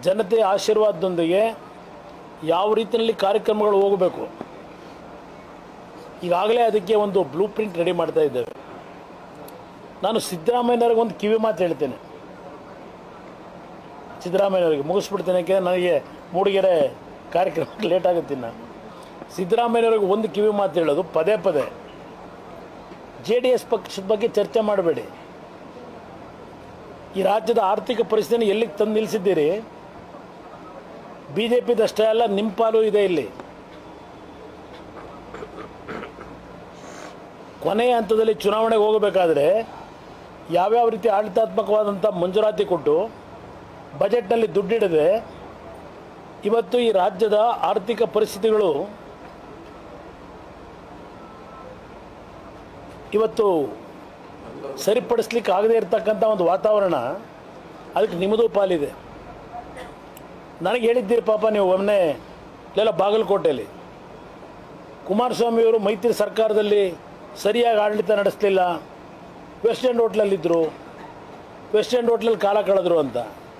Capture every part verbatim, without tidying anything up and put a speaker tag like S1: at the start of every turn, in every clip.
S1: ಜನತೆಯ ಆಶೀರ್ವಾದದೊಂದಿಗೆ ಯಾವ ರೀತಿಯಲ್ಲಿ ಕಾರ್ಯಕ್ರಮಗಳು ಹೋಗಬೇಕು ಈಗಾಗಲೇ ಅದಕ್ಕೆ ಒಂದು ಬ್ಲೂ ಪ್ರಿಂಟ್ ರೆಡಿ ಮಾಡ್ತಾ ಇದ್ದೇವೆ. ನಾನು ಸಿದ್ದರಾಮಯ್ಯನವರಿಗೆ ಒಂದು ಕಿವಿ ಮಾತು ಹೇಳ್ತೇನೆ. ಸಿದ್ದರಾಮಯ್ಯನವರಿಗೆ ಮುಗಿಸ್ಬಿಡ್ತೇನೆ, ಯಾಕೆಂದರೆ ನನಗೆ ಮೂಡಿಗೆರೆ ಕಾರ್ಯಕ್ರಮಕ್ಕೆ ಲೇಟ್ ಆಗುತ್ತೆ. ನಾನು ಸಿದ್ದರಾಮಯ್ಯನವರಿಗೆ ಒಂದು ಕಿವಿ ಮಾತು ಹೇಳೋದು, ಪದೇ ಪದೇ ಜೆ ಡಿ ಎಸ್ ಪಕ್ಷದ ಬಗ್ಗೆ ಚರ್ಚೆ ಮಾಡಬೇಡಿ. ಈ ರಾಜ್ಯದ ಆರ್ಥಿಕ ಪರಿಸ್ಥಿತಿಯನ್ನು ಎಲ್ಲಿಗೆ ತಂದು ನಿಲ್ಲಿಸಿದ್ದೀರಿ? ಬಿ ಜೆ ಪಿದಷ್ಟೇ ಅಲ್ಲ, ನಿಮ್ಮ ಪಾಲು ಇದೆ ಇಲ್ಲಿ. ಕೊನೆಯ ಹಂತದಲ್ಲಿ ಚುನಾವಣೆಗೆ ಹೋಗಬೇಕಾದ್ರೆ ಯಾವ್ಯಾವ ರೀತಿ ಆಡಳಿತಾತ್ಮಕವಾದಂಥ ಮಂಜೂರಾತಿ ಕೊಟ್ಟು ಬಜೆಟ್ನಲ್ಲಿ ದುಡ್ಡಿಡದೆ ಇವತ್ತು ಈ ರಾಜ್ಯದ ಆರ್ಥಿಕ ಪರಿಸ್ಥಿತಿಗಳು ಇವತ್ತು ಸರಿಪಡಿಸ್ಲಿಕ್ಕೆ ಆಗದೇ ಇರತಕ್ಕಂಥ ಒಂದು ವಾತಾವರಣ, ಅದಕ್ಕೆ ನಿಮ್ಮದು ಪಾಲಿದೆ. ನನಗೆ ಹೇಳಿದ್ದೀರಿ ಪಾಪ, ನೀವು ಒಮ್ಮೆ ಎಲ್ಲ ಬಾಗಲಕೋಟೆಯಲ್ಲಿ ಕುಮಾರಸ್ವಾಮಿಯವರು ಮೈತ್ರಿ ಸರ್ಕಾರದಲ್ಲಿ ಸರಿಯಾಗಿ ಆಡಳಿತ ನಡೆಸಲಿಲ್ಲ, ವೆಸ್ಟ್ ಎಂಡ್ ಹೋಟ್ಲಲ್ಲಿದ್ದರು, ವೆಸ್ಟ್ ಎಂಡ್ ಹೋಟ್ಲಲ್ಲಿ ಕಾಲ ಕಳೆದ್ರು ಅಂತ.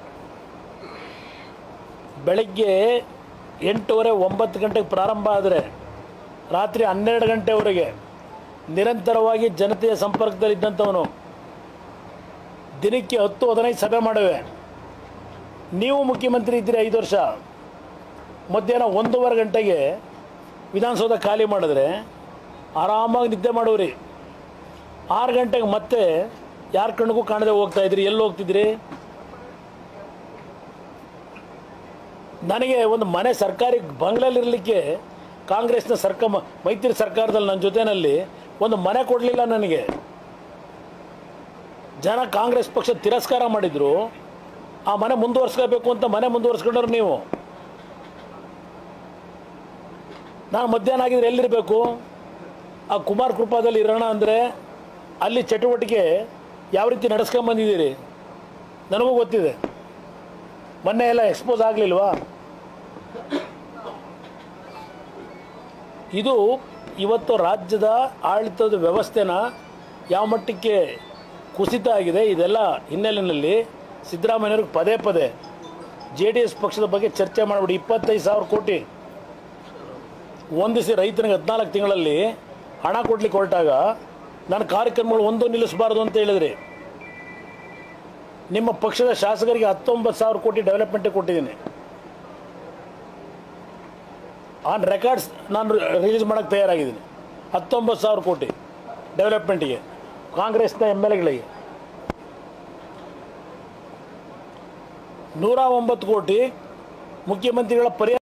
S1: ಬೆಳಗ್ಗೆ ಎಂಟೂವರೆ ಒಂಬತ್ತು ಗಂಟೆಗೆ ಪ್ರಾರಂಭ ಆದರೆ ರಾತ್ರಿ ಹನ್ನೆರಡು ಗಂಟೆವರೆಗೆ ನಿರಂತರವಾಗಿ ಜನತೆಯ ಸಂಪರ್ಕದಲ್ಲಿದ್ದಂಥವನು. ದಿನಕ್ಕೆ ಹತ್ತು ಹದಿನೈದು ಸಭೆ ಮಾಡುವೆ. ನೀವು ಮುಖ್ಯಮಂತ್ರಿ ಇದ್ದೀರಿ ಐದು ವರ್ಷ. ಮಧ್ಯಾಹ್ನ ಒಂದೂವರೆ ಗಂಟೆಗೆ ವಿಧಾನಸೌಧ ಖಾಲಿ ಮಾಡಿದ್ರೆ ಆರಾಮಾಗಿ ನಿದ್ದೆ ಮಾಡೋರಿ. ಆರು ಗಂಟೆಗೆ ಮತ್ತೆ ಯಾರ ಕಣ್ಣಿಗೂ ಕಾಣದೆ ಹೋಗ್ತಾಯಿದ್ರಿ. ಎಲ್ಲಿ ಹೋಗ್ತಿದ್ರಿ? ನನಗೆ ಒಂದು ಮನೆ ಸರ್ಕಾರಿ ಬಂಗ್ಲೆಯಲ್ಲಿರಲಿಕ್ಕೆ ಕಾಂಗ್ರೆಸ್ನ ಸರ್ಕ ಮೈತ್ರಿ ಸರ್ಕಾರದಲ್ಲಿ ನನ್ನ ಜೊತೆಯಲ್ಲಿ ಒಂದು ಮನೆ ಕೊಡಲಿಲ್ಲ ನನಗೆ. ಜನ ಕಾಂಗ್ರೆಸ್ ಪಕ್ಷ ತಿರಸ್ಕಾರ ಮಾಡಿದರು. ಆ ಮನೆ ಮುಂದುವರ್ಸ್ಕೋಬೇಕು ಅಂತ ಮನೆ ಮುಂದುವರ್ಸ್ಕೊಂಡ್ರು ನೀವು. ನಾನು ಮಧ್ಯಾಹ್ನ ಆಗಿದ್ರೆ ಎಲ್ಲಿರಬೇಕು? ಆ ಕುಮಾರ್ ಕೃಪಾದಲ್ಲಿ ಇರೋಣ ಅಂದರೆ ಅಲ್ಲಿ ಚಟುವಟಿಕೆ ಯಾವ ರೀತಿ ನಡೆಸ್ಕೊಂಬಂದಿದ್ದೀರಿ ನನಗೂ ಗೊತ್ತಿದೆ. ಮೊನ್ನೆ ಎಲ್ಲ ಎಕ್ಸ್ಪೋಸ್ ಆಗಲಿಲ್ವಾ? ಇದು ಇವತ್ತು ರಾಜ್ಯದ ಆಡಳಿತದ ವ್ಯವಸ್ಥೆನ ಯಾವ ಮಟ್ಟಕ್ಕೆ ಕುಸಿತ ಆಗಿದೆ. ಇದೆಲ್ಲ ಹಿನ್ನೆಲೆಯಲ್ಲಿ ಸಿದ್ದರಾಮಯ್ಯವ್ರಿಗೆ ಪದೇ ಪದೇ ಜೆ ಡಿ ಎಸ್ ಪಕ್ಷದ ಬಗ್ಗೆ ಚರ್ಚೆ ಮಾಡಿಬಿಡಿ. ಇಪ್ಪತ್ತೈದು ಸಾವಿರ ಕೋಟಿ ಒಂದಿಸಿ ರೈತನಿಗೆ ಹದಿನಾಲ್ಕು ತಿಂಗಳಲ್ಲಿ ಹಣ ಕೊಡ್ಲಿಕ್ಕೆ ಹೊರಟಾಗ ನನ್ನ ಕಾರ್ಯಕ್ರಮಗಳು ಒಂದು ನಿಲ್ಲಿಸಬಾರ್ದು ಅಂತ ಹೇಳಿದ್ರಿ. ನಿಮ್ಮ ಪಕ್ಷದ ಶಾಸಕರಿಗೆ ಹತ್ತೊಂಬತ್ತು ಸಾವಿರ ಕೋಟಿ ಡೆವಲಪ್ಮೆಂಟಿಗೆ ಕೊಟ್ಟಿದ್ದೀನಿ. ಆನ್ ರೆಕಾರ್ಡ್ಸ್ ನಾನು ರಿಲೀಸ್ ಮಾಡೋಕ್ಕೆ ತಯಾರಾಗಿದ್ದೀನಿ. ಹತ್ತೊಂಬತ್ತು ಸಾವಿರ ಕೋಟಿ ಡೆವಲಪ್ಮೆಂಟಿಗೆ ಕಾಂಗ್ರೆಸ್ನ ಎಮ್ ಎಲ್ ಎಗಳಿಗೆ. ನೂರ ಒಂಬತ್ತು ಕೋಟಿ ಮುಖ್ಯಮಂತ್ರಿಗಳ ಪರಿಹಾರ